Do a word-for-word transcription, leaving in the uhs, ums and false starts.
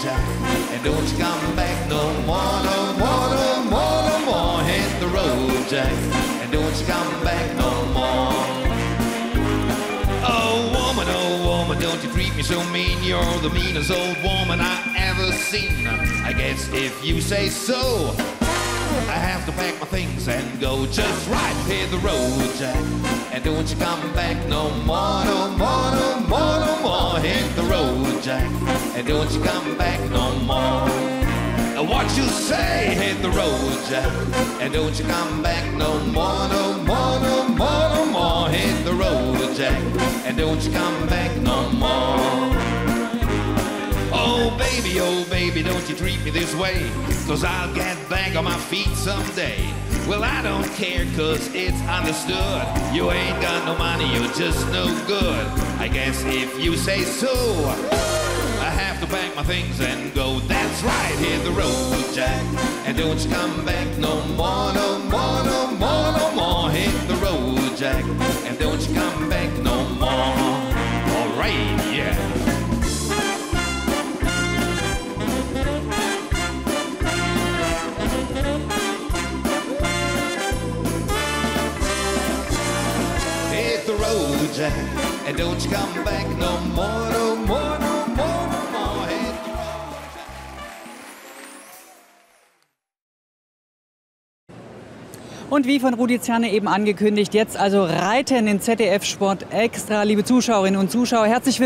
Jack, and don't you come back no more, no more, no more, no more. Hit the road, Jack, and don't you come back no more. Oh woman, oh woman, don't you treat me so mean. You're the meanest old woman I ever seen. I guess if you say so, I have to pack my things and go. Just right, hit the road, Jack, and don't you come back no more, no more, no more, no more. Hit the road, Jack, and don't you come back no more. What you say, hit the road, Jack, and don't you come back no more, no more, no more, no more. Hit the road, Jack, and don't you come back no more. Oh baby, oh baby, don't you treat me this way, cause I'll get back on my feet someday. Well, I don't care, cause it's understood. You ain't got no money, you're just no good. I guess if you say so, I have to pack my things and go. That's right, hit the road, Jack, and don't you come back no more, no more, no more, no more. Hit the road, Jack, and don't you come back no more. All right, yeah. The road, Jack, and don't you come back no more, no more, no more, no more. Hit the road, Jack. Und wie von Rudi Zerne eben angekündigt, jetzt also Reiten in Z D F Sport Extra. Liebe Zuschauerinnen und Zuschauer, herzlich willkommen.